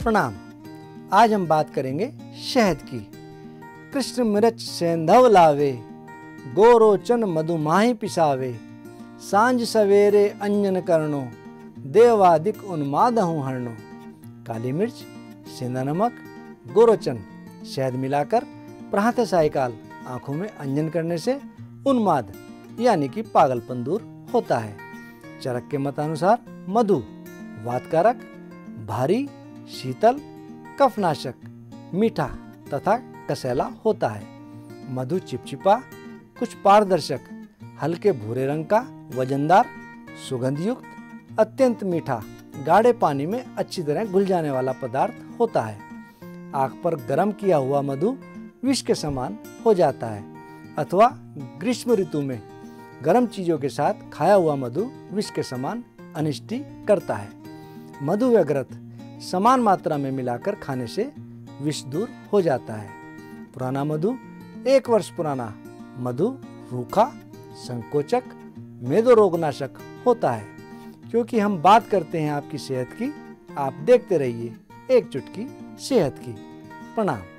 प्रणाम। आज हम बात करेंगे शहद की। कृष्ण मिर्च सेंधव लावे, गोरोचन मधुमाही पिसावे, सांझ सवेरे अंजन करनो, देवादिक उन्माद हूँ हरनो। काली मिर्च, सेंधा नमक, गोरोचन, शहद मिलाकर प्रातः सायकाल आँखों में अंजन करने से उन्माद यानी कि पागलपन दूर होता है। चरक के मतानुसार मधु वातकारक, भारी, शीतल, कफनाशक, मीठा तथा कसैला होता है। मधु चिपचिपा, कुछ पारदर्शक, हल्के भूरे रंग का, वजनदार, सुगंध युक्त, अत्यंत मीठा, गाढ़े पानी में अच्छी तरह घुल जाने वाला पदार्थ होता है। आग पर गर्म किया हुआ मधु विष के समान हो जाता है अथवा ग्रीष्म ऋतु में गर्म चीजों के साथ खाया हुआ मधु विष के समान अनिष्टि करता है। मधु व घृत समान मात्रा में मिलाकर खाने से विष दूर हो जाता है। पुराना मधु, 1 वर्ष पुराना मधु रूखा, संकोचक, मेदो रोगनाशक होता है। क्योंकि हम बात करते हैं आपकी सेहत की, आप देखते रहिए एक चुटकी सेहत की। प्रणाम।